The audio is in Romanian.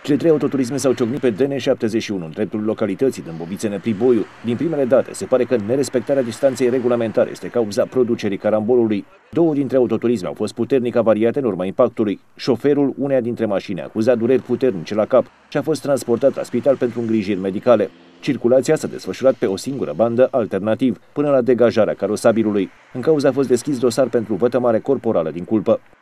Cele 3 autoturisme s-au ciocnit pe DN71 în dreptul localității Dâmbovițene-Priboiu. Din primele date, se pare că nerespectarea distanței regulamentare este cauza producerii carambolului. 2 dintre autoturisme au fost puternic avariate în urma impactului. Șoferul uneia dintre mașini a acuzat dureri puternice la cap și a fost transportat la spital pentru îngrijiri medicale. Circulația s-a desfășurat pe o singură bandă alternativ, până la degajarea carosabilului. În cauză a fost deschis dosar pentru vătămare corporală din culpă.